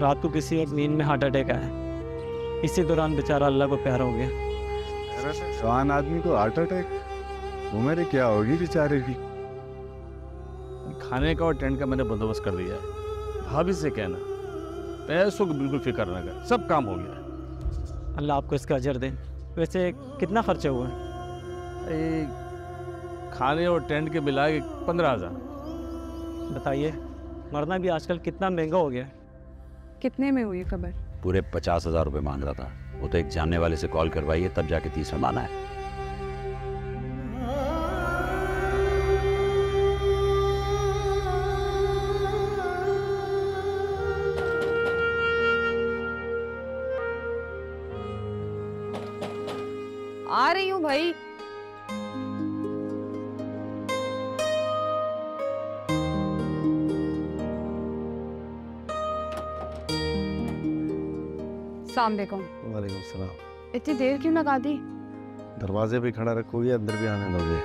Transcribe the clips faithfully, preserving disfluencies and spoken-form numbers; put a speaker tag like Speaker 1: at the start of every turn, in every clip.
Speaker 1: रात को किसी और नींद में हार्ट अटैक आया। इसी दौरान बेचारा अल्लाह को प्यारा हो गया।
Speaker 2: जवान आदमी को हार्ट अटैक, उम्र क्या होगी बेचारे की।
Speaker 3: खाने का और टेंट का मैंने बंदोबस्त कर दिया है। भाभी से कहना पैसों की बिल्कुल फिक्र न कर, सब काम हो गया है।
Speaker 1: अल्लाह आपको इसका अजर दे। वैसे कितना खर्चा हुआ है?
Speaker 3: खाने और टेंट के मिला के पंद्रह हजार।
Speaker 1: बताइए, मरना भी आजकल कितना महंगा हो गया है।
Speaker 4: कितने में हुई खबर?
Speaker 5: पूरे पचास हजार रुपये मांग रहा था। वो तो एक जानने वाले से कॉल करवाइए तब जाके तीस में माना है।
Speaker 4: आ रही हूँ भाई। सलाम।
Speaker 2: वालेकुम सलाम।
Speaker 4: इतनी देर क्यों लगा दी?
Speaker 2: दरवाजे पे खड़ा रखोगे, अंदर भी आने दोगे?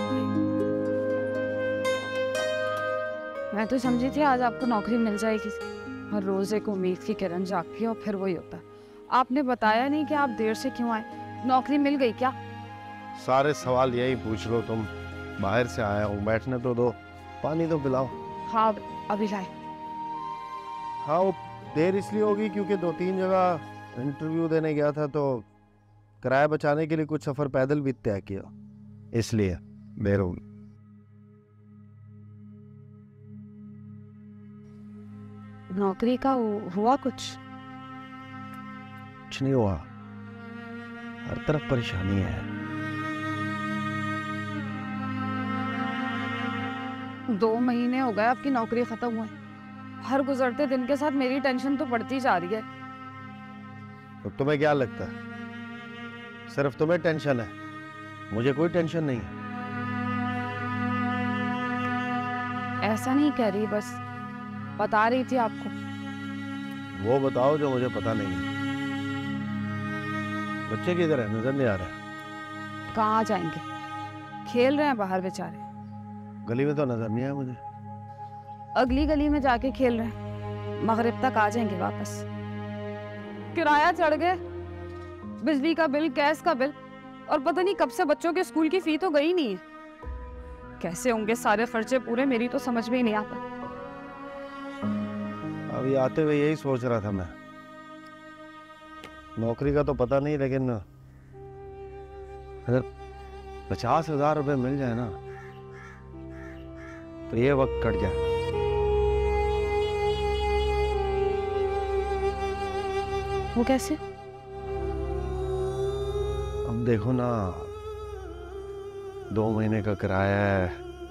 Speaker 4: मैं तो समझी थी आज आपको नौकरी मिल जाएगी। हर रोज एक उम्मीद की किरण जागती है और फिर वही होता। आपने बताया नहीं कि आप देर से क्यों आए। नौकरी मिल गई क्या?
Speaker 2: सारे सवाल यही पूछ लो तुम। बाहर से आया हूँ, बैठने तो दो, पानी तो पिलाओ।
Speaker 4: हाँ अभी लाए।
Speaker 2: हाँ वो देर इसलिए होगी क्योंकि दो तीन जगह इंटरव्यू देने गया था, तो किराया बचाने के लिए कुछ सफर पैदल भी तय किया, इसलिए देर होगी।
Speaker 4: नौकरी का हुआ कुछ?
Speaker 2: कुछ नहीं हुआ, हर तरफ परेशानी है।
Speaker 4: दो महीने हो गए आपकी नौकरी खत्म हुए। हर गुजरते दिन के साथ मेरी टेंशन तो बढ़ती जा रही है।
Speaker 2: तो तुम्हें क्या लगता है सिर्फ तुम्हें टेंशन है? मुझे कोई टेंशन नहीं है।
Speaker 4: ऐसा नहीं कह रही, बस बता रही थी आपको।
Speaker 2: वो बताओ जो मुझे पता नहीं है। बच्चे किधर है? नजर नहीं आ रहा।
Speaker 4: कहाँ जाएंगे, खेल रहे हैं बाहर बेचारे।
Speaker 2: गली में तो नजर नहीं आया मुझे।
Speaker 4: अगली गली में जाके खेल रहे हैं, मगरिब तक आ जाएंगे वापस। किराया चढ़ गए, बिजली का बिल, गैस का बिल, और पता नहीं कब से बच्चों के स्कूल की फी तो गई नहीं है। कैसे होंगे सारे खर्चे पूरे, मेरी तो समझ में ही नहीं आता।
Speaker 2: अभी आते हुए यही सोच रहा था मैं। नौकरी का तो पता नहीं, लेकिन अगर पचास हजार रुपये मिल जाए ना तो ये वक्त कट जाए।
Speaker 4: वो कैसे?
Speaker 2: अब देखो ना, दो महीने का किराया है,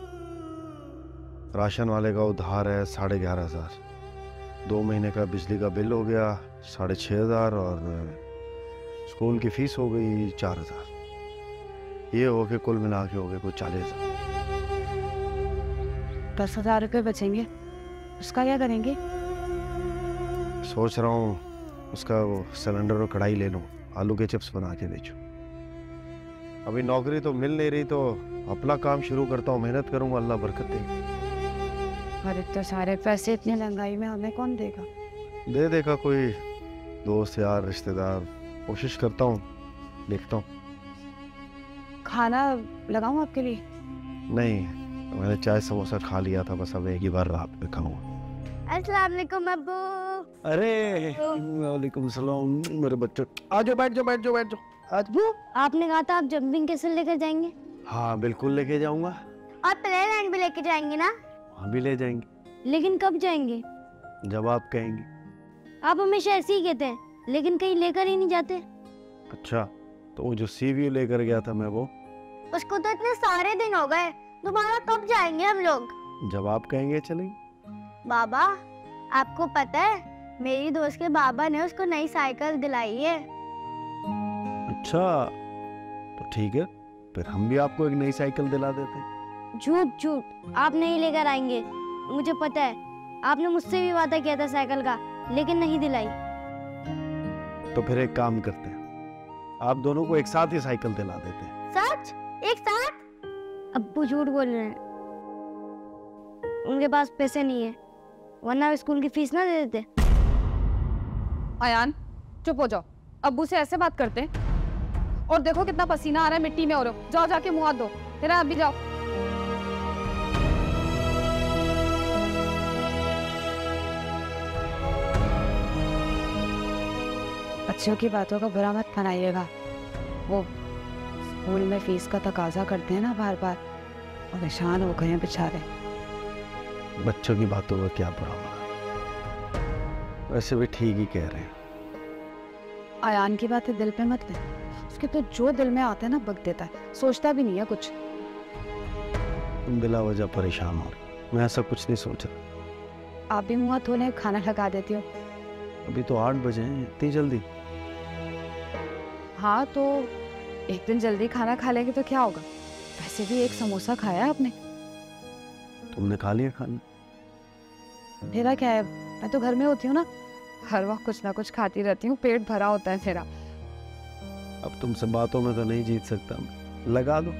Speaker 2: राशन वाले का उधार है साढ़े ग्यारह हजार, दो महीने का बिजली का बिल हो गया साढ़े छः हजार, और स्कूल की फीस हो गई चार हजार। ये हो के कुल मिला के हो गए कोई चालीस हजार।
Speaker 4: दस हजार रुपये बचेंगे, उसका क्या करेंगे?
Speaker 2: सोच रहा हूँ उसका वो सिलेंडर और कढ़ाई ले लूँ, आलू के चिप्स बना के बेचूं। अभी नौकरी तो मिल नहीं रही, तो अपना काम शुरू करता हूँ, मेहनत करूँगा, अल्लाह बरकत देगा।
Speaker 4: और इतने सारे पैसे इतनी महंगाई में हमें कौन देगा?
Speaker 2: दे देगा कोई दोस्त यार रिश्तेदार, कोशिश करता हूँ, देखता हूँ।
Speaker 4: खाना लगाऊं आपके लिए?
Speaker 2: नहीं, मैंने चाय समोसा खा लिया था, बस अब एक ही बार रात में खाऊंगा।
Speaker 6: अस्सलाम वालेकुम अब्बू।
Speaker 2: अरे वालेकुम सलाम मेरे बच्चे। आ जाओ, बैठ जाओ बैठ जाओ बैठ जाओ। आज वो
Speaker 6: आपने कहा था आप जंपिंग कैसल लेकर जाएंगे।
Speaker 2: हाँ बिल्कुल लेके जाऊंगा।
Speaker 6: और प्लेलैंड भी लेके जाएंगे ना?
Speaker 2: वहाँ भी ले जाएंगे।
Speaker 6: लेकिन कब जाएंगे?
Speaker 2: जब आप कहेंगे।
Speaker 6: आप हमेशा ऐसे ही कहते हैं, लेकिन कहीं लेकर ही नहीं जाते।
Speaker 2: अच्छा, तो वो जो सीवी लेकर गया था मैं, वो
Speaker 6: उसको तो इतने सारे दिन हो गए, दोबारा कब जाएंगे हम लोग?
Speaker 2: जब आप कहेंगे चलेंगे।
Speaker 6: बाबा, आपको पता है मेरी दोस्त के बाबा ने उसको नई साइकिल दिलाई है।
Speaker 2: अच्छा, तो ठीक है, फिर हम भी आपको एक नई साइकिल दिला देते हैं।
Speaker 6: झूठ झूठ, आप नहीं लेकर आएंगे, मुझे पता है। आपने मुझसे भी वादा किया था साइकिल का, लेकिन नहीं दिलाई।
Speaker 2: तो फिर एक काम करते हैं, आप दोनों को एक साथ ही साइकिल दिला देते हैं।
Speaker 6: सच? एक साथ? अब्बू झूठ बोल रहे हैं, उनके पास पैसे नहीं है, वरना स्कूल की फीस ना दे देते।
Speaker 4: अयान चुप हो जाओ, अब्बू से ऐसे बात करते हैं? और देखो कितना पसीना आ रहा है, मिट्टी में हो रहे हो। जाओ जाके मुंह हाथ दो। तेरा अभी जाओ। बच्चों की बातों का बुरा मत मनाइएगा। वो स्कूल में फीस का तकाजा करते हैं ना बार बार, परेशान हो गए हैं बेचारे।
Speaker 2: बच्चों की बातों का क्या बुरा मना, वैसे भी ठीक ही कह रहे हैं।
Speaker 4: अयान की बातें दिल पे मत ले, उसके तो जो दिल में आता है ना बक देता है, सोचता भी नहीं है कुछ।
Speaker 2: तुम बिला वजह परेशान हो रही, मैं ऐसा कुछ नहीं सोच रहा।
Speaker 4: आप भी मुँह हाथ धोने खाना लगा देती हो।
Speaker 2: अभी तो आठ बजे हैं, इतनी जल्दी?
Speaker 4: हाँ तो एक दिन जल्दी खाना खा लेंगे तो क्या होगा, वैसे भी एक समोसा खाया है आपने।
Speaker 2: तुमने खा लिया खाना?
Speaker 4: मेरा क्या है, मैं तो घर में होती हूँ ना, हर वक्त कुछ ना कुछ खाती रहती हूँ, पेट भरा होता है मेरा।
Speaker 2: अब तुमसे बातों में तो नहीं जीत सकता मैं, लगा दो।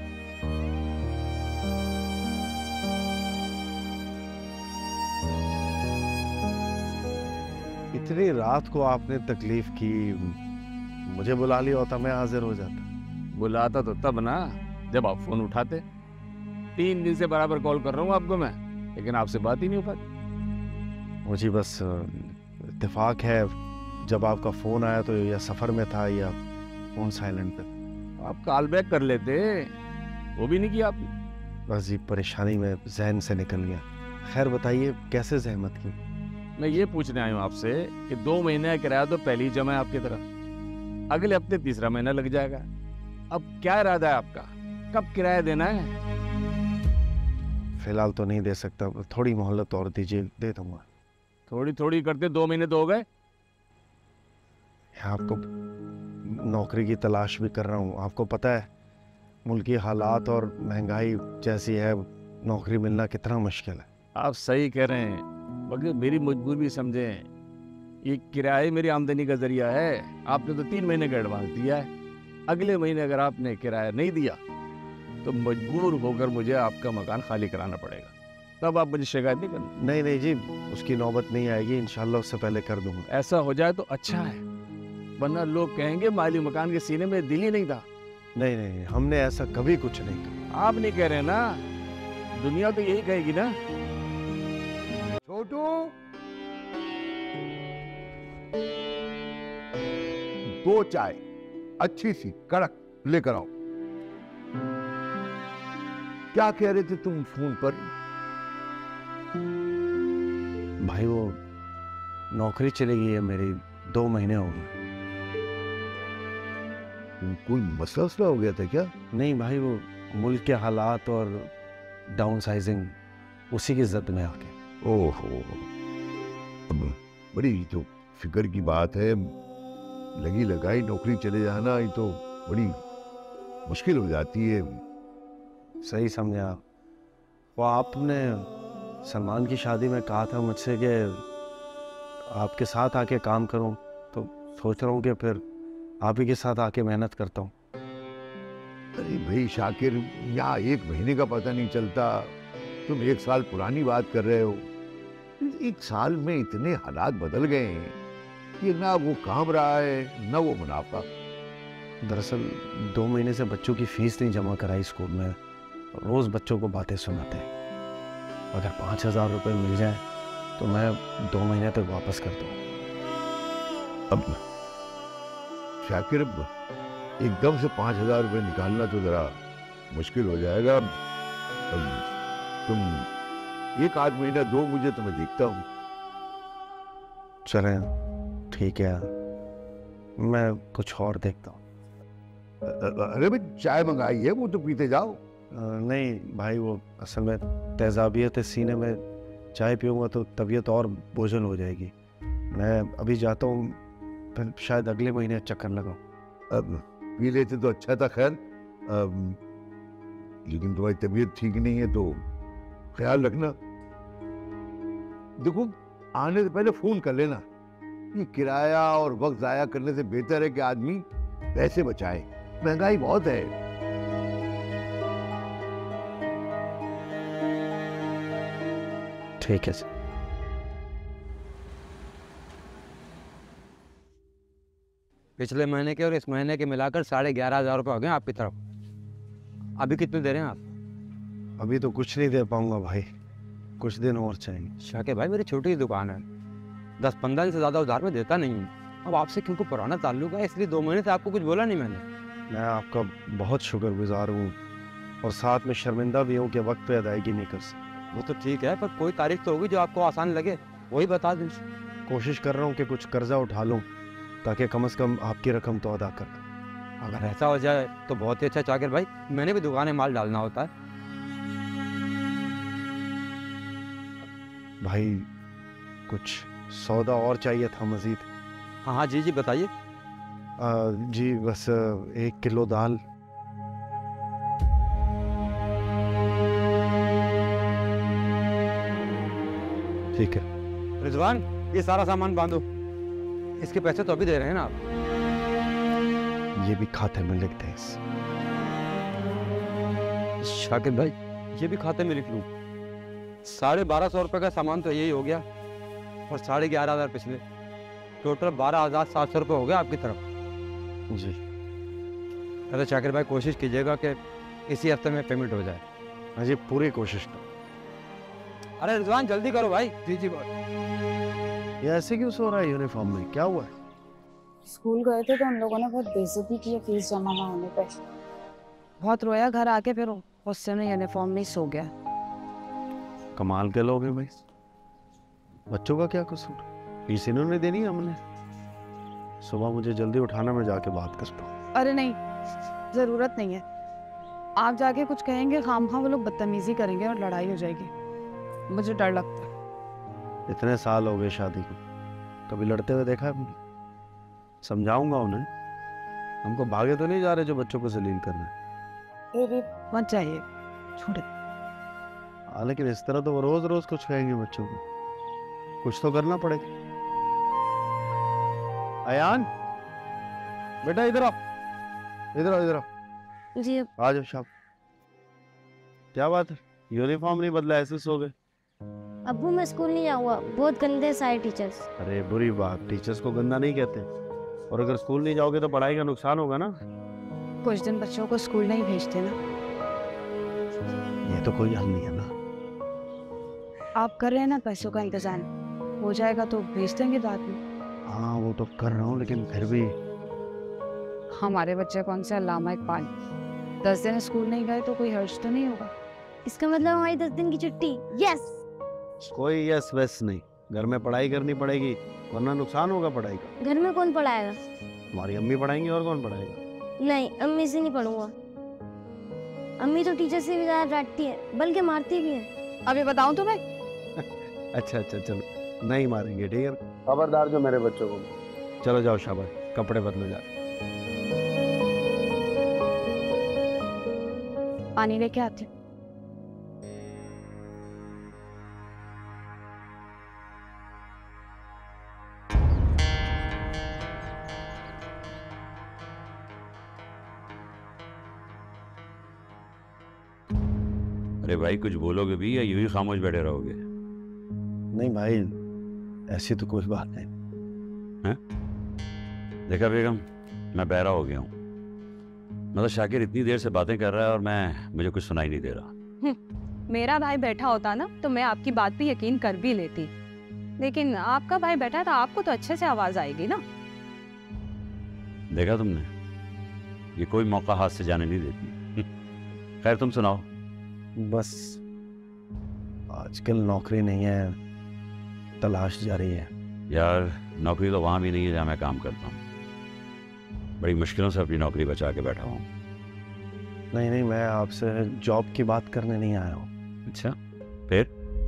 Speaker 2: इतनी रात को आपने तकलीफ की, मुझे बुला लिया होता मैं हाजिर हो जाता।
Speaker 3: बुलाता तो तब ना जब आप फोन उठाते। तीन दिन से बराबर कॉल कर रहा हूँ आपको मैं, लेकिन आपसे बात ही नहीं हो पाती।
Speaker 2: मुझे बस इत्तेफाक है, जब आपका फोन आया तो या सफर में था या फोन साइलेंट पे।
Speaker 3: आप कॉल बैक कर लेते, वो भी नहीं किया आपने।
Speaker 2: बस ये परेशानी में जहन से निकल गया। खैर बताइए कैसे जहमत की?
Speaker 3: मैं ये पूछने आया हूँ आपसे कि दो महीने का किराया तो पहले ही जमा है आपकी तरफ, अगले हफ्ते तीसरा महीना लग जाएगा। अब क्या इरादा है आपका, कब किराया देना है?
Speaker 2: फिलहाल तो नहीं दे सकता, थोड़ी मोहलत और दीजिए, दे दूंगा।
Speaker 3: थोड़ी थोड़ी करते दो महीने तो हो गए।
Speaker 2: आपको नौकरी की तलाश भी कर रहा हूँ, आपको पता है मुल्क की हालात और महंगाई जैसी है, नौकरी मिलना कितना मुश्किल है।
Speaker 3: आप सही कह रहे हैं, मगर मेरी मजबूरी भी समझें। ये किराए मेरी आमदनी का जरिया है। आपने तो तीन महीने का एडवांस दिया है, अगले महीने अगर आपने किराया नहीं दिया तो मजबूर होकर मुझे आपका मकान खाली कराना पड़ेगा। तब आप मुझे शिकायत नहीं करना।
Speaker 2: नहीं नहीं जी, उसकी नौबत नहीं आएगी, इंशाल्लाह उससे पहले कर दूंगा।
Speaker 3: ऐसा हो जाए तो अच्छा है, वरना लोग कहेंगे माली मकान के सीने में दिल ही नहीं था।
Speaker 2: नहीं नहीं, हमने ऐसा कभी कुछ नहीं कहा।
Speaker 3: आप नहीं कह रहे ना, दुनिया तो यही कहेगी ना।
Speaker 7: छोटू, दो चाय अच्छी सी कड़क लेकर आओ। क्या कह रहे थे तुम फोन पर?
Speaker 2: भाई वो नौकरी चली गई है मेरी, दो महीने हो गए।
Speaker 7: कोई मसला वसला हो गया था क्या?
Speaker 2: नहीं भाई, वो मुल्क के हालात और डाउन साइजिंग, उसी की जद में आके।
Speaker 7: ओहो, अब बड़ी तो फिक्र की बात है। लगी लगाई नौकरी चले जाना, ये तो बड़ी मुश्किल हो जाती है।
Speaker 2: सही समझा। वो आपने सलमान की शादी में कहा था मुझसे कि आपके साथ आके काम करूं, तो सोच रहा हूं कि फिर आप ही के साथ आके मेहनत करता हूं।
Speaker 7: अरे भाई शाकिर, यहाँ एक महीने का पता नहीं चलता, तुम एक साल पुरानी बात कर रहे हो। एक साल में इतने हालात बदल गए हैं कि ना वो काम रहा है ना वो मुनाफा।
Speaker 2: दरअसल दो महीने से बच्चों की फीस नहीं जमा कराई स्कूल में, रोज बच्चों को बातें सुनाते हैं। अगर पाँच हजार रुपये मिल जाए तो मैं दो महीने तक वापस कर दूँ।
Speaker 7: अब शाकिर, अब एकदम से पाँच हजार रुपये निकालना तो जरा मुश्किल हो जाएगा। अब तुम एक आध महीना दो मुझे, तो मैं देखता हूँ।
Speaker 2: चलें, ठीक है, मैं कुछ और देखता हूँ।
Speaker 7: अरे भाई चाय मंगाई है, वो तो पीते जाओ।
Speaker 2: नहीं भाई, वो असल में तेजाबियत है सीने में, चाय पीऊँगा तो तबीयत और बोझल हो जाएगी। मैं अभी जाता हूँ, फिर शायद अगले महीने चक्कर लगाऊँ।
Speaker 7: अब पी लेते तो अच्छा था। खैर, लेकिन तुम्हारी तबीयत ठीक नहीं है तो ख्याल रखना। देखो, आने से पहले फोन कर लेना। ये किराया और वक्त जाया करने से बेहतर है कि आदमी पैसे बचाए, महंगाई बहुत है।
Speaker 2: ठीक है सर।
Speaker 8: पिछले महीने के और इस महीने के मिलाकर साढ़े ग्यारह हजार रुपये हो गए आपकी तरफ। अभी कितने दे रहे हैं आप?
Speaker 2: अभी तो कुछ नहीं दे पाऊंगा भाई, कुछ दिन और चाहिए।
Speaker 8: शाकिर भाई मेरी छोटी सी दुकान है, दस पंद्रह दिन से ज़्यादा उधार में देता नहीं हूँ। अब आपसे क्योंकि पुराना ताल्लुक है इसलिए दो महीने से आपको कुछ बोला नहीं मैंने।
Speaker 2: मैं आपका बहुत शुक्रगुजार हूँ और साथ में शर्मिंदा भी हूँ कि वक्त पे अदायगी नहीं कर सकता।
Speaker 8: वो तो ठीक है, पर कोई तारीख तो होगी जो आपको आसान लगे, वही बता दें।
Speaker 2: कोशिश कर रहा हूँ कि कुछ कर्जा उठा लूँ ताकि कम से कम आपकी रकम तो अदा कर दूँ।
Speaker 8: अगर ऐसा हो जाए तो बहुत ही अच्छा शाकिर भाई, मैंने भी दुकान में माल डालना होता है।
Speaker 2: भाई कुछ सौदा और चाहिए था मजीद।
Speaker 8: हाँ हाँ जी जी बताइए।
Speaker 2: आ, जी बस एक किलो दाल। ठीक है
Speaker 8: रिजवान, ये सारा सामान बांधो। इसके पैसे तो अभी दे रहे हैं ना आप?
Speaker 2: ये भी खाते में लिख दें।
Speaker 8: शाकिर भाई ये भी खाते में लिख लूँ? साढ़े बारह सौ रुपये का सामान तो यही हो गया और साढ़े ग्यारह हजार पिछले, टोटल बारह हजार सात सौ रुपये हो गया आपकी तरफ।
Speaker 2: जी
Speaker 8: अरे शाकिर भाई कोशिश कीजिएगा कि इसी हफ्ते में पेमेंट हो जाए।
Speaker 2: हाँ जी पूरी कोशिश करो।
Speaker 8: अरे रिजवान जल्दी करो भाई। जी जी
Speaker 2: ये ऐसे क्यों सो रहा है यूनिफॉर्म में, क्या हुआ है?
Speaker 4: स्कूल गए थे तो उन लोगों ने बहुत बेइज्जती की फीस जमा ना होने पे। बहुत रोया, घर आके फिर गुस्से में यूनिफॉर्म में सो गया।
Speaker 2: कमाल के लोग हैं भाई, बच्चों का क्या कसूर? फीस इन्होंने देनी है हमने। सुबह मुझे जल्दी उठाना, मैं जाके बात करता हूँ।
Speaker 4: अरे नहीं, जरूरत नहीं है। आप जाके कुछ कहेंगे खामखा वो लोग बदतमीजी करेंगे और लड़ाई हो जाएगी। मुझे डर लगता है।
Speaker 2: इतने साल हो गए शादी को, कभी लड़ते हुए देखा है हमने? समझाऊंगा उन्हें, हमको भागे तो नहीं जा रहे जो बच्चों को जलील करना है।
Speaker 4: मत चाहिए, छोड़।
Speaker 2: हाँ लेकिन इस तरह तो वो रोज रोज कुछ कहेंगे बच्चों को, कुछ तो करना पड़ेगा। अयान बेटा इधर आओ, इधर आओ, इधर आओ।
Speaker 6: जी
Speaker 2: आ जाओ शाम। क्या बात है, यूनिफॉर्म नहीं बदला, ऐसे सो गए?
Speaker 6: अब्बू मैं स्कूल नहीं जाऊंगा, बहुत गंदे सारे टीचर्स।
Speaker 2: अरे बुरी बात, टीचर्स को गंदा नहीं कहते, और अगर स्कूल नहीं जाओगे तो पढ़ाई का नुकसान होगा ना।
Speaker 4: कुछ दिन बच्चों को स्कूल नहीं भेजते ना।
Speaker 2: ये तो कोई हल नहीं है ना।
Speaker 4: आप कर रहे हैं ना पैसों का इंतजाम, हो जाएगा तो भेज देंगे बाद में।
Speaker 2: हाँ वो तो कर रहा हूँ, लेकिन फिर भी
Speaker 4: हमारे बच्चे कौन से अल्लामा इकबाल, दस दिन स्कूल नहीं गए तो कोई हर्ज तो नहीं होगा।
Speaker 6: इसका मतलब हमारी दस दिन की छुट्टी। यस।
Speaker 2: कोई यस वैस नहीं, घर में पढ़ाई करनी पड़ेगी वरना नुकसान होगा पढ़ाई का।
Speaker 6: घर में कौन पढ़ाएगा?
Speaker 2: हमारी अम्मी पढ़ाएंगी, और कौन पढ़ाएगा?
Speaker 6: नहीं, अम्मी से नहीं पढ़ूंगा। अम्मी तो टीचर से भी ज्यादा डांटती है, बल्कि मारती भी है।
Speaker 4: अभी बताऊं तुम्हें?
Speaker 2: अच्छा अच्छा चलो, नहीं मारेंगे, ठीक है? खबरदार जो मेरे बच्चों को। चलो जाओ शाबाश, कपड़े बदलो जा।
Speaker 4: पानी लेके आते।
Speaker 5: अरे भाई कुछ बोलोगे भी या यूं ही खामोश बैठे रहोगे?
Speaker 2: नहीं भाई ऐसी तो कोई बात नहीं।
Speaker 5: हैं? देखा बेगम, मैं बहरा हो गया हूँ। मतलब शाकिर इतनी देर से बातें कर रहा है और मैं मुझे कुछ सुनाई नहीं दे रहा।
Speaker 9: मेरा भाई बैठा होता ना तो मैं आपकी बात पे यकीन कर भी लेती, लेकिन आपका भाई बैठा है तो आपको तो अच्छे से आवाज आएगी ना।
Speaker 5: देखा तुमने, ये कोई मौका हाथ से जाने नहीं देती। खैर तुम सुनाओ।
Speaker 2: बस आजकल नौकरी नहीं है, तलाश जारी है।
Speaker 5: यार नौकरी तो वहां भी नहीं है जहां मैं काम करता हूँ। बड़ी मुश्किलों से अपनी नौकरी बचा के बैठा हूँ।
Speaker 2: नहीं नहीं, मैं आपसे जॉब की बात करने नहीं आया हूँ।
Speaker 5: अच्छा फिर?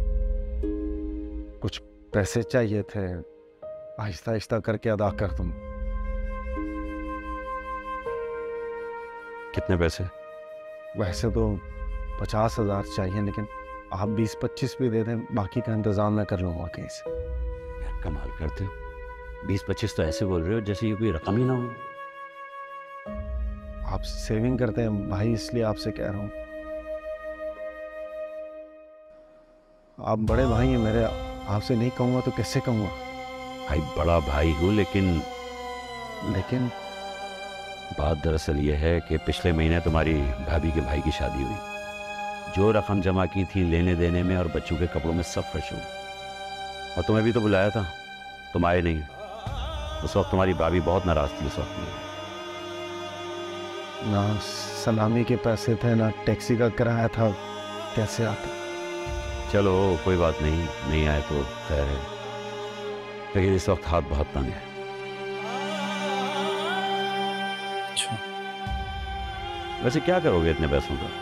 Speaker 2: कुछ पैसे चाहिए थे, आहिस्ता आहिस्ता करके अदा कर दूँ।
Speaker 5: कितने पैसे?
Speaker 2: वैसे तो पचास हजार चाहिए, लेकिन आप बीस पच्चीस भी दे दें, बाकी का इंतजाम मैं कर लूँगा कहीं से।
Speaker 5: यार कमाल करते हो, बीस पच्चीस तो ऐसे बोल रहे हो जैसे ये कोई रकम ही ना हो।
Speaker 2: आप सेविंग करते हैं भाई, इसलिए आपसे कह रहा हूँ। आप बड़े भाई हैं मेरे, आपसे नहीं कहूँगा तो कैसे कहूँगा?
Speaker 5: भाई बड़ा भाई हूँ, लेकिन
Speaker 2: लेकिन
Speaker 5: बात दरअसल ये है कि पिछले महीने तुम्हारी भाभी के भाई की शादी हुई। जो रकम जमा की थी लेने देने में और बच्चों के कपड़ों में सब खर्च हो गई। और तुम्हें भी तो बुलाया था, तुम आए नहीं। उस वक्त तुम्हारी भाभी बहुत नाराज थी। उस वक्त में
Speaker 2: ना सलामी के पैसे थे ना टैक्सी का किराया था, कैसे आते?
Speaker 5: चलो कोई बात नहीं, नहीं आए तो खैर है, लेकिन इस वक्त हाथ बहुत तंग है।
Speaker 2: अच्छा,
Speaker 5: वैसे क्या करोगे इतने पैसों का?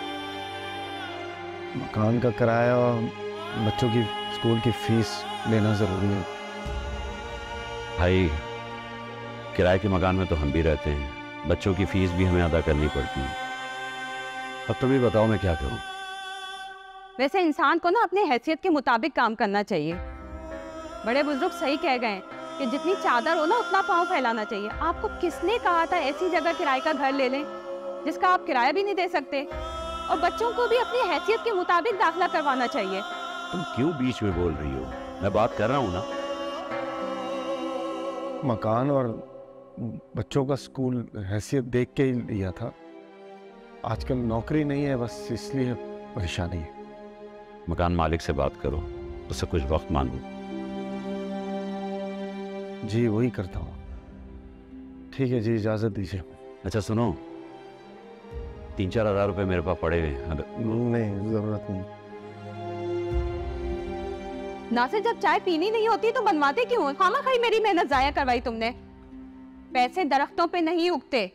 Speaker 2: मकान का किराया और बच्चों की स्कूल की फीस लेना जरूरी है।
Speaker 5: भाई किराए के मकान में तो हम भी रहते हैं, बच्चों की फीस भी हमें अदा करनी पड़ती है। अब तुम ही बताओ मैं क्या करूं?
Speaker 9: वैसे इंसान को ना अपने हैसियत के मुताबिक काम करना चाहिए। बड़े बुजुर्ग सही कह गए हैं कि जितनी चादर हो ना उतना पाँव फैलाना चाहिए। आपको किसने कहा था ऐसी जगह किराए का घर ले लें जिसका आप किराया भी नहीं दे सकते? और बच्चों को भी अपनी हैसियत के मुताबिक दाखिला करवाना चाहिए।
Speaker 5: तुम क्यों बीच में बोल रही हो? मैं बात कर रहा हूं ना।
Speaker 2: मकान और बच्चों का स्कूल हैसियत देख के ही लिया था। आजकल नौकरी नहीं है, बस इसलिए परेशानी है।
Speaker 5: मकान मालिक से बात करो, उससे कुछ वक्त मांगो।
Speaker 2: जी वही करता हूँ। ठीक है जी, इजाजत दीजिए।
Speaker 5: अच्छा सुनो, तीन चार हजार रुपए मेरे पास पड़े हुए हैं। अगर
Speaker 2: नहीं, जरूरत नहीं।
Speaker 9: नासिर, जब चाय पीनी नहीं होती तो बनवाते क्यों हो? खामा खाई मेरी मेहनत जाया करवाई तुमने। पैसे दरख्तों पे नहीं उगते।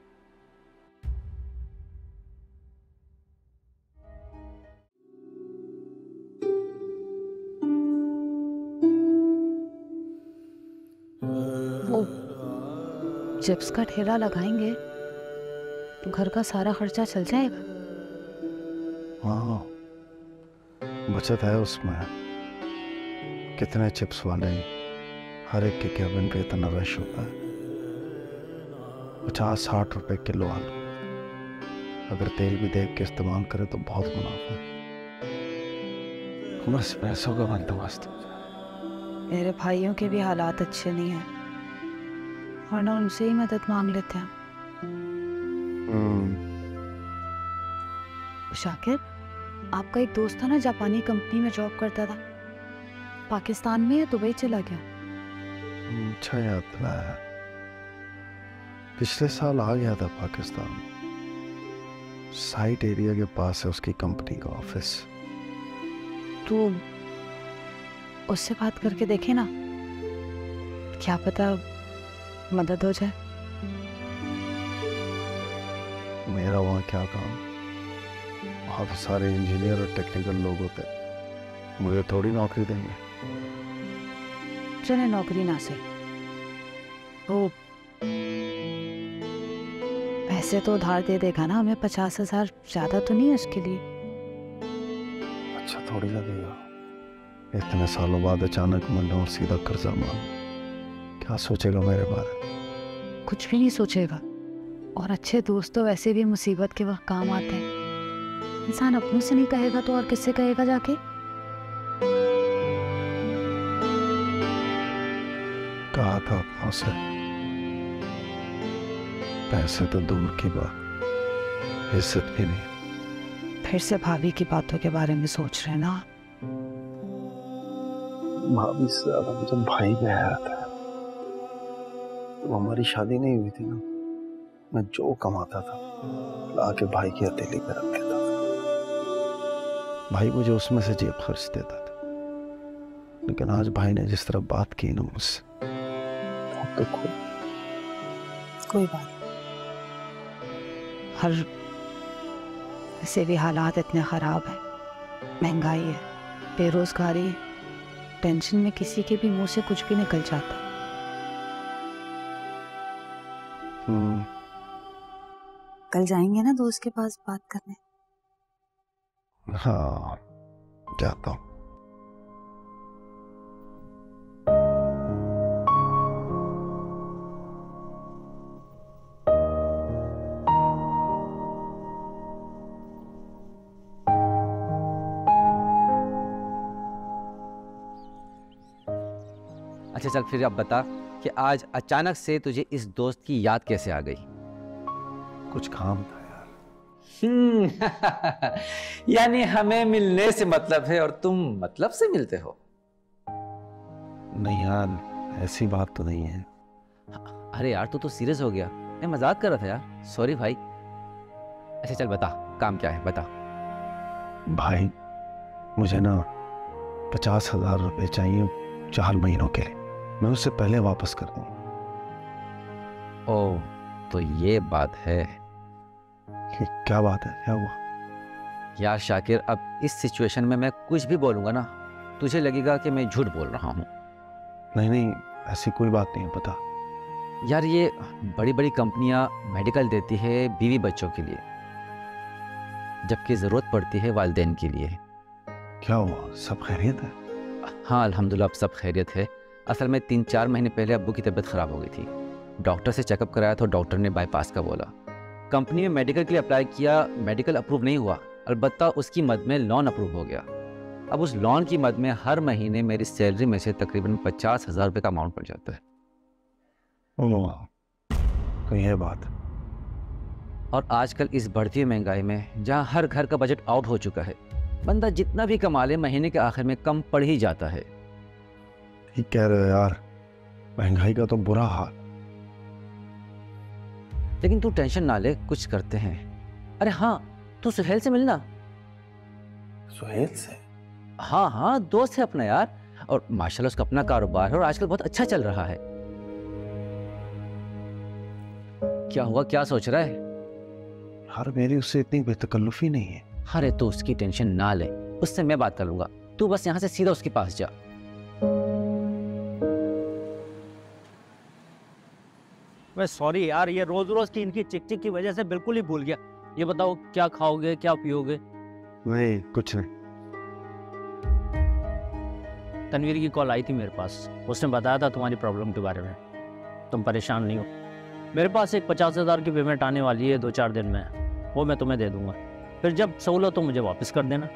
Speaker 4: वो चिप्स का ठेला लगाएंगे तो घर का सारा खर्चा चल जाएगा।
Speaker 2: हाँ, बचत है उसमें। कितने चिप्स वाले हैं, हर एक के कैबिन पे इतना रश होता है। पचास साठ रुपए किलो आलू, अगर तेल भी देख के इस्तेमाल करे तो बहुत मुनाफा है। बस पैसों का बंदोबस्त।
Speaker 4: मेरे भाइयों के भी हालात अच्छे नहीं हैं, वरना उनसे ही मदद मांग लेते हैं। शाकिर, आपका एक दोस्त था ना, जापानी कंपनी में जॉब करता था, पाकिस्तान में या दुबई चला गया?
Speaker 2: अच्छा याद दिलाया, पिछले साल आ गया था पाकिस्तान। साइट एरिया के पास है उसकी कंपनी का ऑफिस।
Speaker 4: तो उससे बात करके देखे ना, क्या पता मदद हो जाए।
Speaker 2: मेरा वहाँ क्या काम? वहाँ तो सारे इंजीनियर और टेक्निकल लोग होते हैं, मुझे थोड़ी नौकरी देंगे।
Speaker 4: चले नौकरी ना से, वो पैसे तो उधार दे देगा ना हमें। पचास हजार ज्यादा तो नहीं है उसके लिए।
Speaker 2: अच्छा थोड़ी लगेगा, इतने सालों बाद अचानक मन और सीधा कर्जा मांग, क्या सोचेगा मेरे बारे में?
Speaker 4: कुछ भी नहीं सोचेगा। और अच्छे दोस्त तो वैसे भी मुसीबत के वक्त काम आते हैं। इंसान अपनों से नहीं कहेगा तो और किससे कहेगा जाके?
Speaker 2: कहा था अपनों से, पैसे तो दूर की बात, इज्जत भी नहीं।
Speaker 4: फिर से भाभी की बातों के बारे में सोच रहे हैं ना?
Speaker 2: भाभी से ज्यादा मुझे भाई पे हयात है। तो हमारी शादी नहीं हुई थी ना, मैं जो कमाता था लाके भाई की हथेली पे रख देता था। भाई मुझे उसमें से जेब खर्च देता था। लेकिन आज भाई ने जिस तरह बात की ना मुझसे, तो खुद
Speaker 4: कोई बात। हर ऐसे भी हालात इतने खराब हैं, महंगाई है, बेरोजगारी, टेंशन में किसी के भी मुंह से कुछ भी निकल जाता है।
Speaker 2: हम्म
Speaker 4: कल जाएंगे ना दोस्त के पास बात करने?
Speaker 2: हाँ जाता हूँ।
Speaker 8: अच्छा चल फिर अब बता,
Speaker 10: कि आज अचानक से तुझे इस दोस्त की याद कैसे आ गई?
Speaker 2: कुछ काम था यार।
Speaker 10: हम्म यानी हमें मिलने से मतलब है और तुम मतलब से मिलते हो?
Speaker 2: नहीं यार, ऐसी बात तो नहीं है।
Speaker 10: अरे यार तू तो सीरियस हो गया। मैं मजाक कर रहा था यार, सॉरी भाई। अच्छा चल बता, काम क्या है बता।
Speaker 2: भाई मुझे ना पचास हजार रुपए चाहिए चार महीनों के लिए, मैं उससे पहले वापस कर दूँ।
Speaker 10: ओह तो ये बात है।
Speaker 2: क्या बात है, क्या हुआ?
Speaker 10: यार शाकिर, अब इस सिचुएशन में मैं कुछ भी बोलूंगा ना तुझे लगेगा कि मैं झूठ बोल रहा हूँ।
Speaker 2: नहीं नहीं, ऐसी कोई बात नहीं है, बता।
Speaker 10: यार ये बड़ी बड़ी कंपनियां मेडिकल देती है बीवी बच्चों के लिए, जबकि ज़रूरत पड़ती है वालिदैन के लिए।
Speaker 2: क्या हुआ, सब खैरियत है?
Speaker 10: हाँ अल्हम्दुलिल्लाह, अब सब खैरियत है। असल में तीन चार महीने पहले अब्बू की तबीयत ख़राब हो गई थी। डॉक्टर से चेकअप कराया तो डॉक्टर ने बाईपास का बोला। कंपनी में मेडिकल के लिए अप्लाई किया, मेडिकल अप्रूव नहीं हुआ, अलबत्ता उसकी मद में लोन अप्रूव हो गया। अब उस लोन की मद में हर महीने मेरी सैलरी में से तकरीबन पचास हज़ार रुपये का अमाउंट पड़ जाता है।
Speaker 2: ओह, तो ये बात।
Speaker 10: और आजकल इस बढ़ती हुई महंगाई में जहाँ हर घर का बजट आउट हो चुका है, बंदा जितना भी कमा ले महीने के आखिर में कम पड़ ही जाता है।
Speaker 2: ठीक कह रहे हो यार, महंगाई का तो बुरा हाल।
Speaker 10: लेकिन तू टेंशन ना ले, कुछ करते हैं। अरे हाँ, तू सुहेल से मिलना।
Speaker 2: सुहेल से?
Speaker 10: हाँ हाँ, दोस्त है अपना यार, और माशाल्लाह उसका अपना कारोबार है और आजकल बहुत अच्छा चल रहा है। क्या हुआ, क्या सोच रहा है?
Speaker 2: यार मेरी उससे इतनी बेतकल्लुफी नहीं है।
Speaker 10: अरे तो उसकी टेंशन ना ले, उससे मैं बात कर लूंगा। तू बस यहाँ से सीधा उसके पास जा।
Speaker 1: मैं सॉरी यार, ये रोज रोज की इनकी चिक चिक की वजह से बिल्कुल ही भूल गया। ये बताओ क्या खाओगे, क्या पियोगे?
Speaker 2: नहीं कुछ नहीं।
Speaker 1: तनवीर की कॉल आई थी मेरे पास, उसने बताया था तुम्हारी प्रॉब्लम के बारे में। तुम परेशान नहीं हो। मेरे पास एक पचास हज़ार की पेमेंट आने वाली है दो चार दिन में, वो मैं तुम्हें दे दूंगा। फिर जब सहूलत हो मुझे वापस कर देना।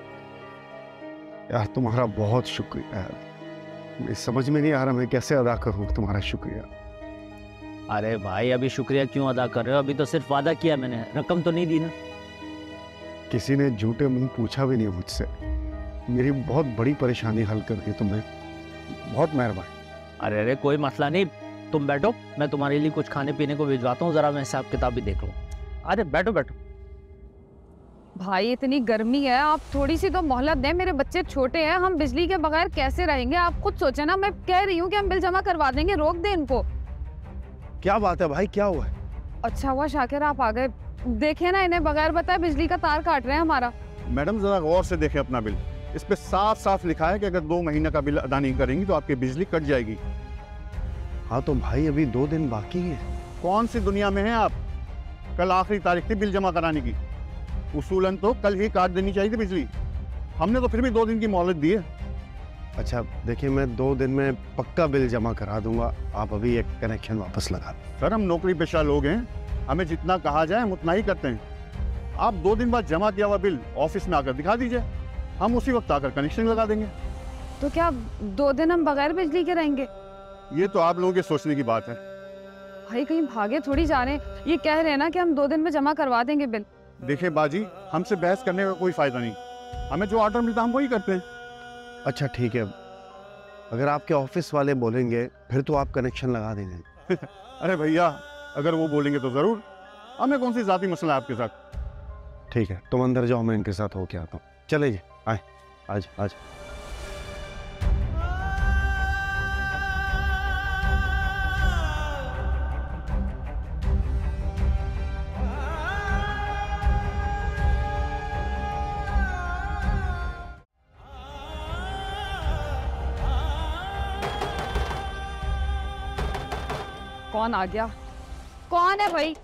Speaker 2: यार तुम्हारा बहुत शुक्रिया यार, समझ में नहीं आ रहा मैं कैसे अदा करूँ तुम्हारा शुक्रिया।
Speaker 1: अरे भाई अभी शुक्रिया क्यों अदा कर रहे हो? अभी तो सिर्फ वादा किया मैंने, रकम तो नहीं दी ना।
Speaker 2: किसी ने झूठे मुंह पूछा भी नहीं मुझसे। मेरी बहुत बड़ी परेशानी हल कर दी तुमने, बहुत मेहरबानी।
Speaker 1: अरे अरे कोई मसला नहीं, तुम बैठो, मैं तुम्हारे लिए कुछ खाने पीने को भिजवाता हूँ, जरा मैं हिसाब किताब भी देख लूँ। अरे बैठो बैठो।
Speaker 4: भाई इतनी गर्मी है, आप थोड़ी सी तो मोहलत दें। मेरे बच्चे छोटे हैं, हम बिजली के बगैर कैसे रहेंगे? आप खुद सोचे ना। मैं कह रही हूँ कि हम बिल जमा करवा देंगे, रोक दें इनको।
Speaker 2: क्या बात है भाई, क्या हुआ है?
Speaker 4: अच्छा हुआ शाकिर आप आ गए। देखे ना, इन्हें बगैर बताए बिजली का तार काट रहे हैं हमारा।
Speaker 11: मैडम जरा गौर से देखें अपना बिल, इस पे साफ साफ लिखा है कि अगर दो महीने का बिल अदा नहीं करेंगी तो आपकी बिजली कट जाएगी।
Speaker 2: हाँ तो भाई अभी दो दिन बाकी है।
Speaker 11: कौन सी दुनिया में हैं आप? कल आखिरी तारीख थी बिल जमा कराने की। उसूलन तो कल ही काट देनी चाहिए थी बिजली, हमने तो फिर भी दो दिन की मोहलत दी है।
Speaker 2: अच्छा देखिए, मैं दो दिन में पक्का बिल जमा करा दूंगा, आप अभी एक कनेक्शन वापस लगा दें।
Speaker 11: सर हम नौकरी पेशा लोग हैं, हमें जितना कहा जाए हम उतना ही करते हैं। आप दो दिन बाद जमा किया हुआ बिल ऑफिस में आकर दिखा दीजिए, हम उसी वक्त आकर कनेक्शन लगा देंगे।
Speaker 4: तो क्या दो दिन हम बगैर बिजली के रहेंगे?
Speaker 11: ये तो आप लोगों के सोचने की बात है।
Speaker 4: भाई कहीं भागे थोड़ी जा रहे हैं, ये कह रहे हैं ना कि हम दो दिन में जमा करवा देंगे बिल।
Speaker 11: देखिए बाजी, हमसे बहस करने का कोई फायदा नहीं, हमें जो ऑर्डर मिलता है हम वही करते हैं।
Speaker 2: अच्छा ठीक है, अगर आपके ऑफिस वाले बोलेंगे फिर तो आप कनेक्शन लगा देंगे।
Speaker 11: अरे भैया अगर वो बोलेंगे तो जरूर, हमें कौन सी जाती मसला है आपके साथ।
Speaker 2: ठीक है तुम अंदर जाओ, मैं इनके साथ होके आता हूँ। चले जी, आए आज आज
Speaker 4: कौन आ गया? कौन है भाई?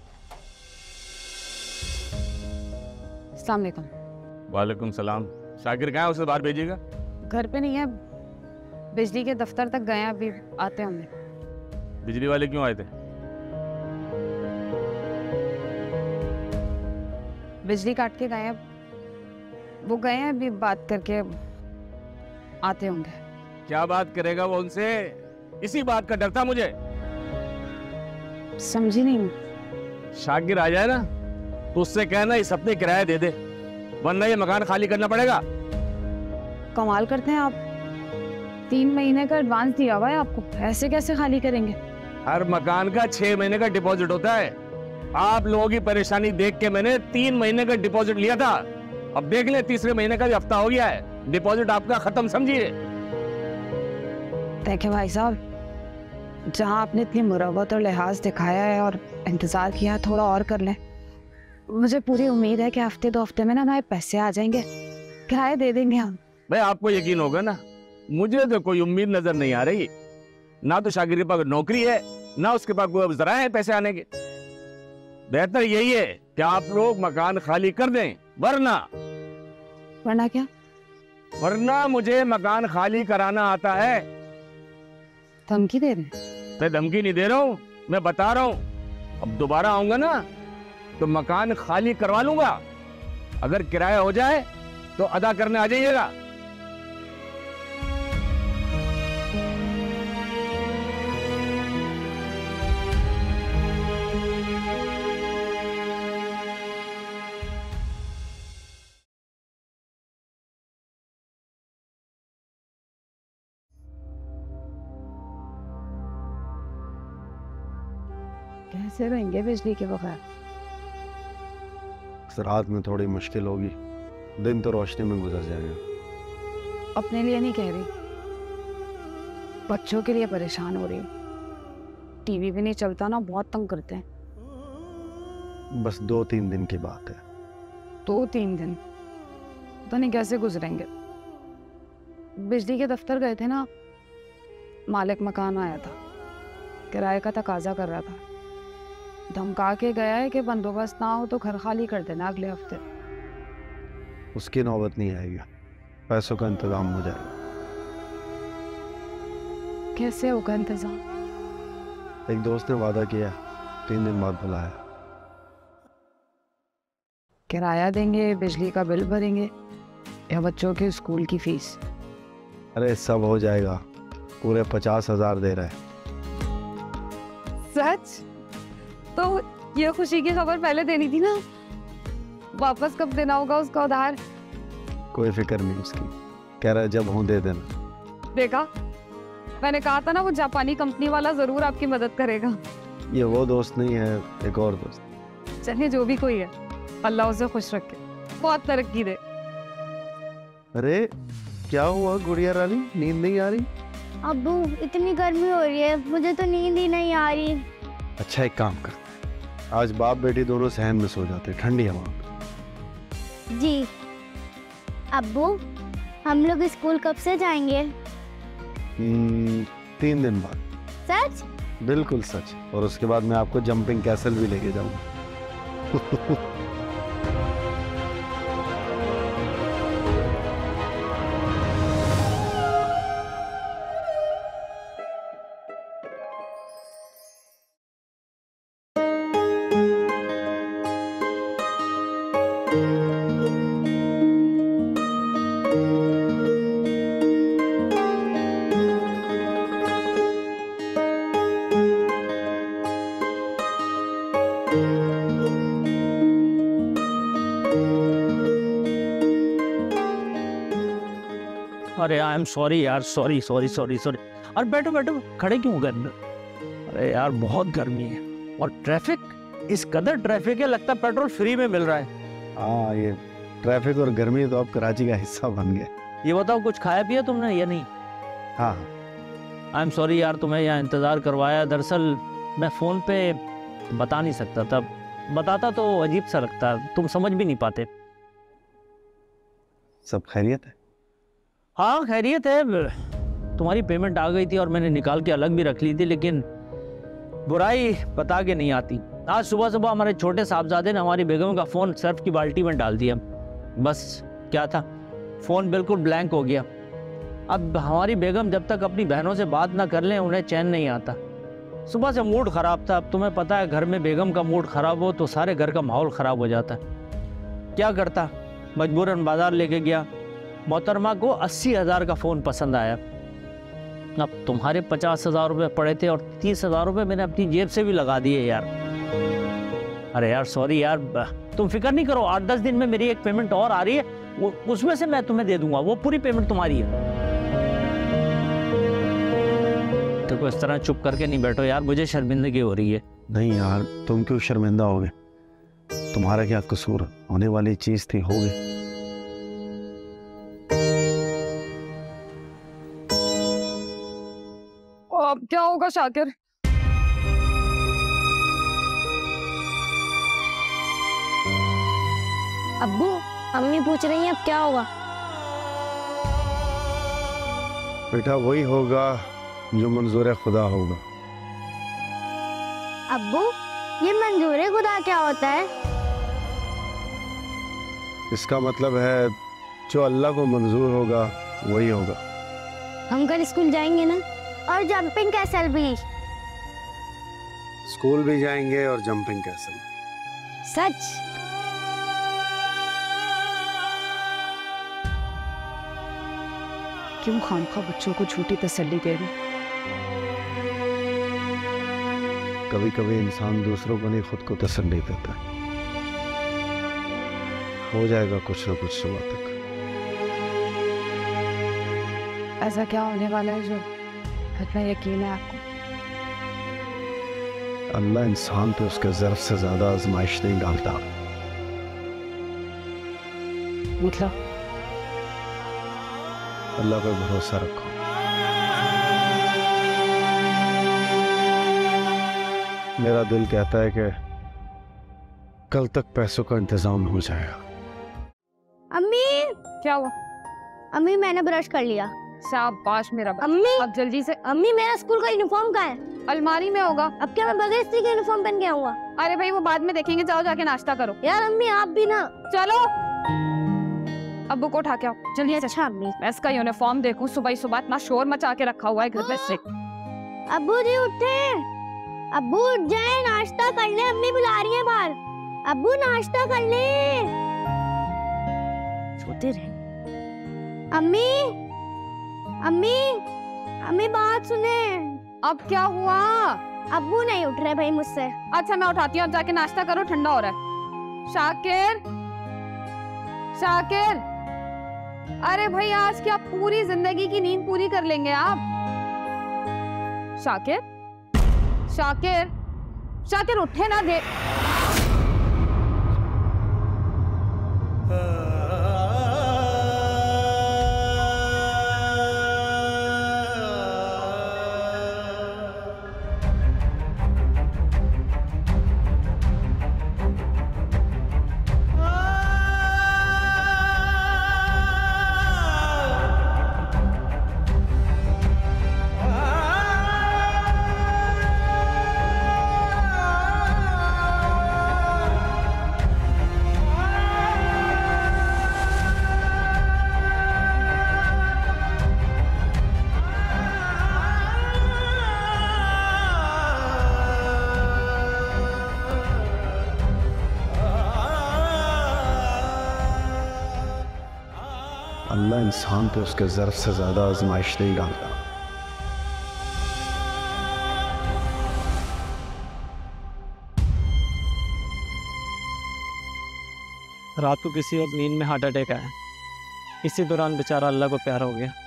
Speaker 4: अस्सलाम वालेकुम।
Speaker 3: वालेकुम सलाम। शाकिर कहाँ है, उसे बाहर भेजिएगा।
Speaker 4: घर पे नहीं है, बिजली के दफ्तर तक गए हैं, अभी आते होंगे।
Speaker 3: बिजली वाले क्यों आए थे?
Speaker 4: बिजली काट के गए हैं, वो गए हैं, अभी बात करके आते होंगे।
Speaker 3: क्या बात करेगा वो उनसे? इसी बात का डर था मुझे।
Speaker 4: समझी नहीं।
Speaker 3: शाकिर आ जाए ना तो उससे कहना इस हफ्ते किराया दे दे, वरना ये मकान खाली करना पड़ेगा।
Speaker 4: कमाल करते हैं आप, तीन महीने का एडवांस दिया हुआ है आपको, ऐसे कैसे खाली करेंगे?
Speaker 3: हर मकान का छह महीने का डिपॉजिट होता है। आप लोगों की परेशानी देख के मैंने तीन महीने का डिपॉजिट लिया था, अब देख ले तीसरे महीने का भी हफ्ता हो गया है, डिपॉजिट आपका खत्म समझिए।
Speaker 4: देखिए भाई साहब, जहाँ आपने इतनी मुरव्वत और लिहाज दिखाया है और इंतजार किया है, थोड़ा और कर लें। मुझे पूरी उम्मीद है कि हफ्ते दो हफ्ते में ना हमारे पैसे आ जाएंगे, किराया दे देंगे हम।
Speaker 3: भाई आपको यकीन होगा ना, मुझे तो कोई उम्मीद नजर नहीं आ रही। ना तो शाकिर के पास नौकरी है, ना उसके पास कोई जरा है पैसे आने के। बेहतर यही है कि आप लोग मकान खाली कर दें, वरना
Speaker 4: वरना क्या?
Speaker 3: वरना मुझे मकान खाली कराना आता है।
Speaker 4: धमकी दे रहे हैं?
Speaker 3: मैं धमकी नहीं दे रहा हूँ, मैं बता रहा हूँ। अब दोबारा आऊंगा ना तो मकान खाली करवा लूंगा, अगर किराया हो जाए तो अदा करने आ जाइएगा।
Speaker 4: कैसे रहेंगे बिजली के बगैर?
Speaker 2: रात में थोड़ी मुश्किल होगी, दिन तो रोशनी में गुजर जाएगा।
Speaker 4: अपने लिए नहीं कह रही, बच्चों के लिए परेशान हो रही हूँ। टीवी भी नहीं चलता ना, बहुत तंग करते हैं।
Speaker 2: बस दो तीन दिन की बात है।
Speaker 4: दो तीन दिन पता नहीं कैसे गुजरेंगे। बिजली के दफ्तर गए थे ना, मालिक मकान आया था, किराए का तकाजा कर रहा था, धमका के गया है कि बंदोबस्त ना हो तो घर खाली कर देना अगले हफ्ते।
Speaker 2: उसकी नौबत नहीं आएगी, पैसों का इंतजाम हो जाएगा।
Speaker 4: कैसे होगा इंतजाम?
Speaker 2: एक दोस्त ने वादा किया, तीन दिन बाद बुलाया।
Speaker 4: किराया देंगे, बिजली का बिल भरेंगे, या बच्चों के स्कूल की फीस?
Speaker 2: अरे सब हो जाएगा, पूरे पचास हजार दे रहे।
Speaker 4: सच? तो ये खुशी की खबर पहले देनी थी ना। वापस कब देना होगा उसका उधार?
Speaker 2: कोई फिक्र नहीं उसकी, कह रहा है जब हूं दे देना।
Speaker 4: देखा, मैंने कहा था ना वो जापानी कंपनी वाला जरूर आपकी मदद करेगा।
Speaker 2: ये वो दोस्त नहीं है, एक और दोस्त।
Speaker 4: चलिए जो भी कोई है, अल्लाह उसे खुश रखे, बहुत तरक्की दे।
Speaker 2: अरे क्या हुआ गुड़िया रानी, नींद नहीं आ रही?
Speaker 6: अब्बू इतनी गर्मी हो रही है, मुझे तो नींद ही नहीं आ रही।
Speaker 2: अच्छा एक काम करते हैं, आज बाप बेटी दोनों सहन में सो जाते, ठंडी हवा में।
Speaker 6: जी अब्बू, हम लोग स्कूल कब से जाएंगे?
Speaker 2: हम्म, तीन दिन बाद।
Speaker 6: सच?
Speaker 2: बिल्कुल सच, और उसके बाद मैं आपको जंपिंग कैसल भी लेके जाऊंगा।
Speaker 1: अरे आई एम सॉरी यार, सॉरी सॉरी सॉरी सॉरी। और बैठो बैठो, खड़े क्यों कर? अरे यार बहुत गर्मी है, और ट्रैफिक, इस कदर ट्रैफिक है, लगता है पेट्रोल फ्री में मिल रहा है।
Speaker 2: हाँ, ये ट्रैफिक और गर्मी तो अब कराची का हिस्सा बन गया।
Speaker 1: ये बताओ कुछ खाया पिया तुमने या नहीं?
Speaker 2: हाँ।
Speaker 1: आई एम सॉरी यार, तुम्हें यहाँ इंतज़ार करवाया। दरअसल मैं फ़ोन पे बता नहीं सकता था, बताता तो अजीब सा लगता, तुम समझ भी नहीं पाते।
Speaker 2: सब खैरियत है?
Speaker 1: हाँ खैरियत है। तुम्हारी पेमेंट आ गई थी और मैंने निकाल के अलग भी रख ली थी, लेकिन बुराई बता के नहीं आती। आज सुबह सुबह हमारे छोटे साहबजादे ने हमारी बेगम का फ़ोन सर्फ की बाल्टी में डाल दिया। बस क्या था, फ़ोन बिल्कुल ब्लैंक हो गया। अब हमारी बेगम जब तक अपनी बहनों से बात ना कर लें उन्हें चैन नहीं आता। सुबह से मूड ख़राब था। अब तुम्हें पता है घर में बेगम का मूड ख़राब हो तो सारे घर का माहौल ख़राब हो जाता है। क्या करता, मजबूरन बाज़ार लेके गया। मोहतरमा को अस्सी हज़ार का फ़ोन पसंद आया, अब तुम्हारे पचास हजार रुपये पड़े थे और तीस हजार रुपये मैंने अपनी जेब से भी लगा दिए यार। अरे यार सॉरी यार, तुम फिक्र नहीं करो, आठ दस दिन में मेरी एक पेमेंट और आ रही है, वो उसमें से मैं तुम्हें दे दूंगा, वो पूरी पेमेंट तुम्हारी है। तो इस तरह चुप करके नहीं बैठो यार, मुझे शर्मिंदगी हो रही है।
Speaker 2: नहीं यार, तुम क्यों शर्मिंदा होगे? तुम्हारा क्या कसूर? होने वाली चीज थी, हो गई।
Speaker 4: अब क्या होगा शाकिर?
Speaker 6: अब्बू, अम्मी पूछ रही हैं अब क्या होगा?
Speaker 2: बेटा वही होगा जो मंजूर खुदा होगा।
Speaker 6: अब्बू, ये मंजूर खुदा क्या होता है?
Speaker 2: इसका मतलब है जो अल्लाह को मंजूर होगा वही होगा।
Speaker 6: हम कल स्कूल जाएंगे ना? और जंपिंग कैसल भी?
Speaker 2: स्कूल भी जाएंगे और जंपिंग कैसल।
Speaker 6: सच?
Speaker 4: क्यों खामखा बच्चों को झूठी तसल्ली दे रही?
Speaker 2: कभी कभी इंसान दूसरों को नहीं खुद को तसल्ली देता है। हो जाएगा कुछ ना कुछ सुबह तक।
Speaker 4: ऐसा क्या होने वाला है जो इतना यकीन है आपको?
Speaker 2: अल्लाह इंसान पे उसके ज़र्फ से ज्यादा आजमाइश नहीं डालता।
Speaker 4: मतलब?
Speaker 2: अल्लाह पे भरोसा रखो। मेरा दिल कहता है कि कल तक पैसों का इंतजाम हो जाएगा।
Speaker 6: अम्मी,
Speaker 4: क्या हुआ?
Speaker 6: अम्मी मैंने ब्रश कर लिया।
Speaker 4: शाबाश मेरा बच्चा।
Speaker 6: अम्मी,
Speaker 4: अब जल्दी से।
Speaker 6: अम्मी मेरा स्कूल का यूनिफॉर्म कहाँ है?
Speaker 4: अलमारी में होगा।
Speaker 6: अब क्या मैं बगैर इस्त्री का यूनिफॉर्म पहन के आऊंगा?
Speaker 4: अरे भाई वो बाद में देखेंगे, जाओ जाके नाश्ता करो।
Speaker 6: यार अम्मी आप भी ना।
Speaker 4: चलो अब्बू को उठा के आओ जल्दी।
Speaker 6: अच्छा अम्मी।
Speaker 4: मैं इसका यूनिफॉर्म देखूं, सुबह ही सुबह इतना शोर मचा के रखा हुआ है घर में से।
Speaker 6: अब्बू जी उठे, अब्बू उठ जाए, नाश्ता कर ले, अम्मी बुला रही है बाहर। अब्बू नाश्ता कर ले। सोते रहे। अम्मी, अम्मी, अम्मी बात सुने।
Speaker 4: अब क्या हुआ?
Speaker 6: अब्बू नहीं उठ रहे भाई मुझसे।
Speaker 4: अच्छा मैं उठाती हूँ, अब जाके नाश्ता करो, ठंडा हो रहा है। शाकिर, शाकिर, अरे भाई आज क्या पूरी जिंदगी की नींद पूरी कर लेंगे आप? शाकिर, शाकिर, शाकिर उठे ना दे।
Speaker 2: अल्लाह इंसान पे उसके ज़र्फ से ज्यादा आजमाइश नहीं डालता।
Speaker 12: रात को किसी और नींद में हार्ट अटैक आया, इसी दौरान बेचारा अल्लाह को प्यारा हो गया।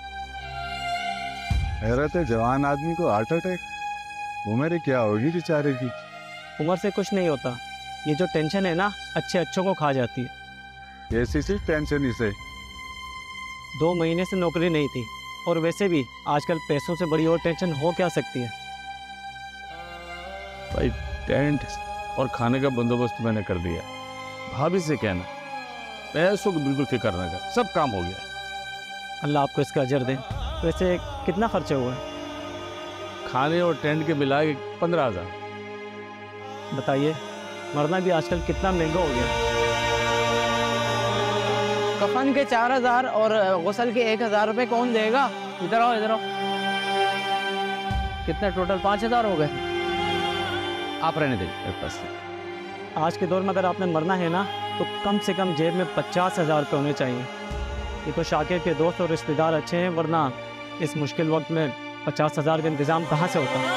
Speaker 11: हैरत है, जवान आदमी को हार्ट अटैक, उम्र क्या होगी बेचारे की?
Speaker 12: उम्र से कुछ नहीं होता, ये जो टेंशन है ना अच्छे अच्छों को खा जाती है।
Speaker 11: ऐसी सी टेंशन ही से
Speaker 12: दो महीने से नौकरी नहीं थी, और वैसे भी आजकल पैसों से बड़ी और टेंशन हो क्या सकती है।
Speaker 3: भाई टेंट और खाने का बंदोबस्त मैंने कर दिया, भाभी से कहना पैसों की बिल्कुल फिक्र ना कर, सब काम हो गया।
Speaker 12: अल्लाह आपको इसका अजर दे। वैसे कितना खर्चा हुआ है?
Speaker 3: खाने और टेंट के मिला के पंद्रह हजार।
Speaker 12: बताइए, मरना भी आजकल कितना महंगा हो गया।
Speaker 13: कफन के चार हजार और गुसल के एक हजार रुपए कौन देगा?
Speaker 1: इधर आओ, इधर आओ। कितने टोटल? पाँच हजार हो गए।
Speaker 10: आप रहने दें मेरे पास।
Speaker 12: आज के दौर में अगर आपने मरना है ना तो कम से कम जेब में पचास हजार रुपये होने चाहिए। ये तो शाकिर के दोस्त और रिश्तेदार अच्छे हैं, वरना इस मुश्किल वक्त में पचास हजार का इंतजाम कहाँ से होता?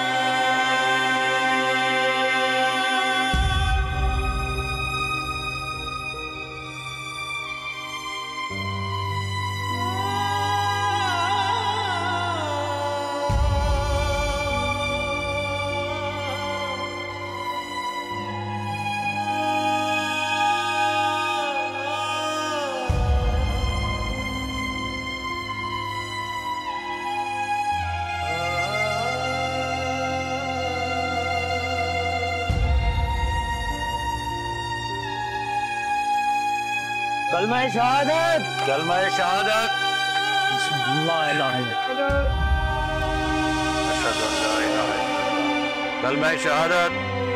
Speaker 1: कलमा शहादत,
Speaker 5: कलमा शहादत,
Speaker 1: ला इलाहा इल्लल्लाह,
Speaker 5: कलमा शहादत।